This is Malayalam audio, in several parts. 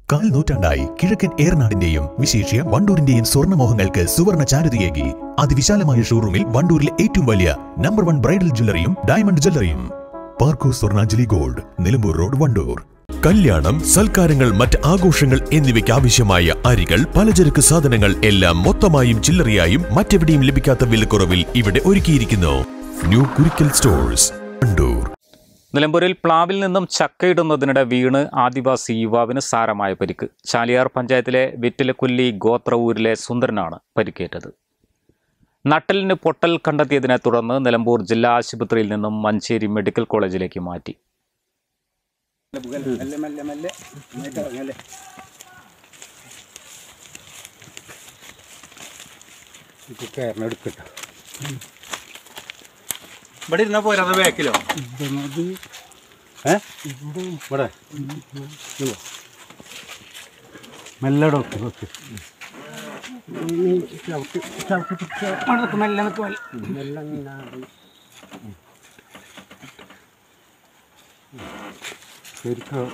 കാൽ നൂറ്റാണ്ടായി കിഴക്കൻ ഏറനാടിന്റെയും വിശേഷ്യ വണ്ടൂരിന്റെയും സ്വർണ്ണമോഹങ്ങൾക്ക് സുവർണ ചാരുതയേകി അതിവിശാലമായ ഷോറൂമിൽ വണ്ടൂരിലെ ഏറ്റവും വലിയ നമ്പർ 1 ബ്രൈഡൽ ജ്വല്ലറിയും ഡയമണ്ട് ജ്വല്ലറിയും പാർക്കോ സ്വർണ്ണാഞ്ജലി ഗോൾഡ്, നിലമ്പൂർ റോഡ്, വണ്ടൂർ. കല്യാണം, സൽക്കാരങ്ങൾ, മറ്റ് ആഘോഷങ്ങൾ എന്നിവയ്ക്ക് ആവശ്യമായ അരികൾ, പലചരക്ക് സാധനങ്ങൾ എല്ലാം മൊത്തമായും ചില്ലറയായും മറ്റെവിടെയും ലഭിക്കാത്ത വിലക്കുറവിൽ ഇവിടെ ഒരുക്കിയിരിക്കുന്നു. New Kurikkal stores, Wandoor. നിലമ്പൂരിൽ പ്ലാവിൽ നിന്നും ചക്കയിടുന്നതിനിടെ വീണ് ആദിവാസി യുവാവിന് സാരമായ പരിക്ക്. ചാലിയാർ പഞ്ചായത്തിലെ വിറ്റിലക്കുല്ലി ഗോത്രഊരിലെ സുന്ദരനാണ് പരിക്കേറ്റത്. നട്ടലിന് പൊട്ടൽ കണ്ടെത്തിയതിനെ തുടർന്ന് നിലമ്പൂർ ജില്ലാ ആശുപത്രിയിൽ നിന്നും മഞ്ചേരി മെഡിക്കൽ കോളേജിലേക്ക് മാറ്റി. ഇവിടെ ഇരുന്നാ പോരാ ബാക്കിലോ മെല്ലെ ഡോക്ടർ ശരിക്കും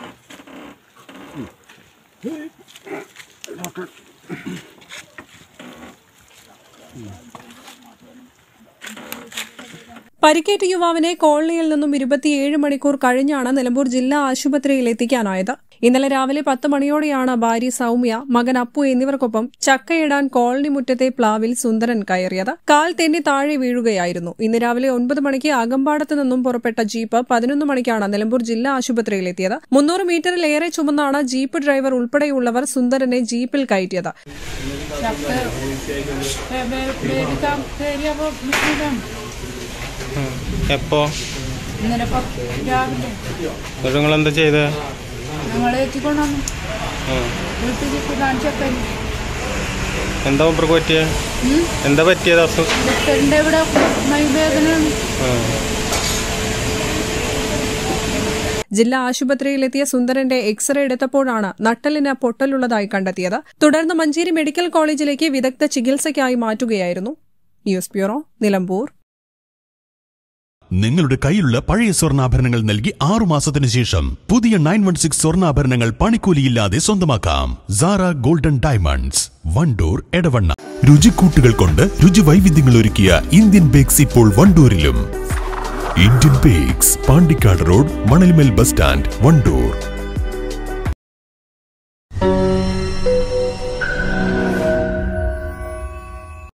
പരിക്കേറ്റ യുവാവിനെ കോളനിയിൽ നിന്നും 27 മണിക്കൂർ കഴിഞ്ഞാണ് നിലമ്പൂർ ജില്ലാ ആശുപത്രിയിൽ എത്തിക്കാനായത്. ഇന്നലെ രാവിലെ 10 മണിയോടെയാണ് ഭാര്യ സൗമ്യ, മകൻ അപ്പു എന്നിവർക്കൊപ്പം ചക്കയിടാൻ കോളനി മുറ്റത്തെ പ്ലാവിൽ സുന്ദരൻ കയറിയത്. കാൽ തെന്നി താഴെ വീഴുകയായിരുന്നു. ഇന്ന് രാവിലെ 9 മണിക്ക് അകമ്പാടത്ത് നിന്നും പുറപ്പെട്ട ജീപ്പ് 11 മണിക്കാണ് നിലമ്പൂർ ജില്ലാ ആശുപത്രിയിൽ എത്തിയത്. 300 മീറ്ററിലേറെ ചുമന്നാണ് ജീപ്പ് ഡ്രൈവർ ഉൾപ്പെടെയുള്ളവർ സുന്ദരനെ ജീപ്പിൽ കയറ്റിയത്. എപ്പോ നിങ്ങളെന്താ ചെയ്ത? എന്താ പറ്റിയ? എന്താ പറ്റിയത്? ജില്ലാ ആശുപത്രിയിലെത്തിയ സുന്ദരന്റെ എക്സ്റേ എടുത്തപ്പോഴാണ് നട്ടലിന് പൊട്ടലുള്ളതായി കണ്ടെത്തിയത്. തുടർന്ന് മഞ്ചേരി മെഡിക്കൽ കോളേജിലേക്ക് വിദഗ്ധ ചികിത്സയ്ക്കായി മാറ്റുകയായിരുന്നു. News bureau, Nilambur. നിങ്ങളുടെ കയ്യിലുള്ള പഴയ സ്വർണ്ണാഭരണങ്ങൾ നൽകി 6 മാസത്തിനു ശേഷം പുതിയ 916 സ്വർണ്ണാഭരണങ്ങൾ പണിക്കൂലിയില്ലാതെ സ്വന്തമാക്കാം. Zara golden diamonds, Wandoor, Edavanna. രുചിക്കൂട്ടുകൾ കൊണ്ട് രുചി വൈവിധ്യങ്ങൾ ഒരുക്കിയ ഇന്ത്യൻ ബേക്സ് ഇപ്പോൾ വണ്ടൂരിലും. Indian bakes, Pandikkad road, Manalmel bus stand, Wandoor.